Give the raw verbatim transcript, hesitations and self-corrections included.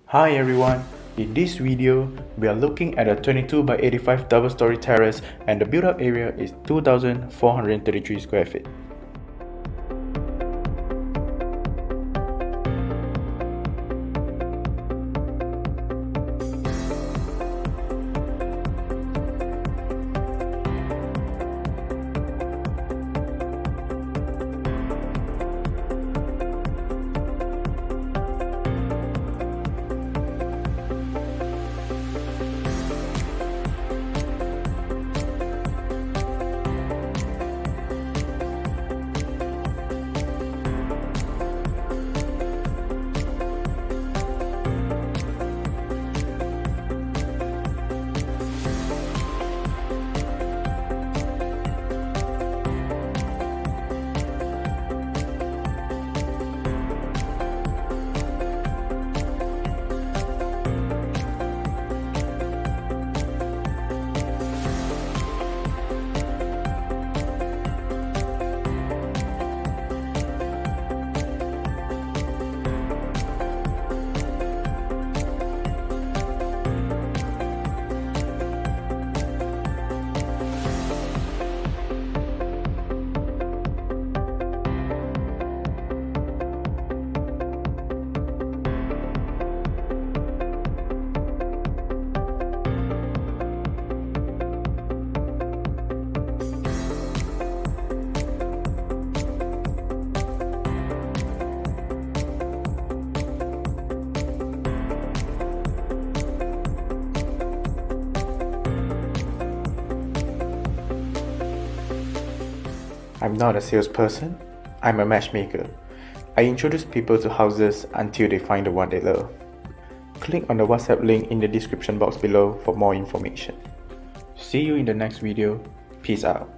Hi everyone, in this video we are looking at a twenty-two by eighty-five double story terrace and the built up area is two thousand four hundred thirty-three square feet. I'm not a salesperson, I'm a matchmaker. I introduce people to houses until they find the one they love. Click on the WhatsApp link in the description box below for more information. See you in the next video. Peace out.